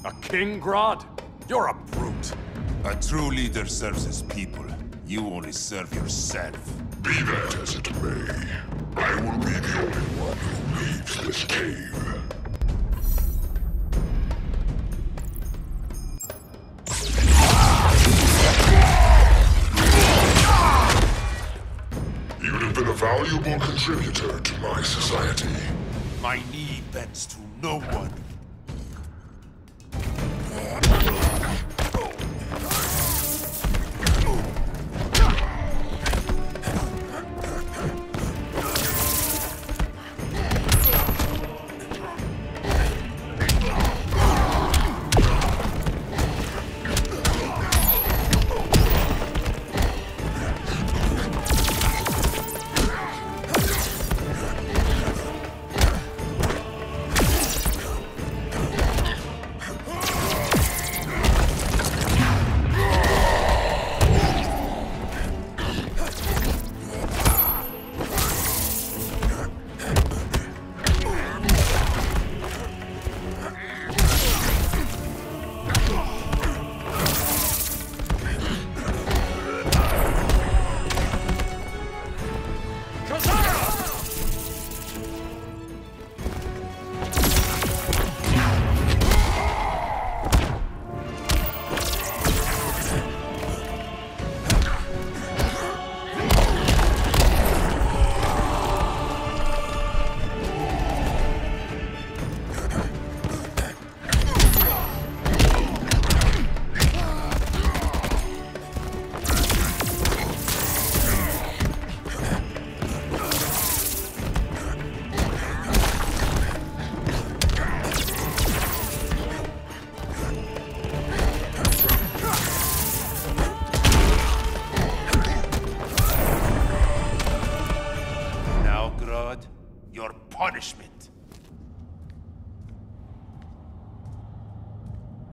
A king, Grodd? You're a brute. A true leader serves his people. You only serve yourself. Be that as it may, I will be the only one who leaves this cave. You'd have been a valuable contributor to my society. My knee bends to no one. Your punishment.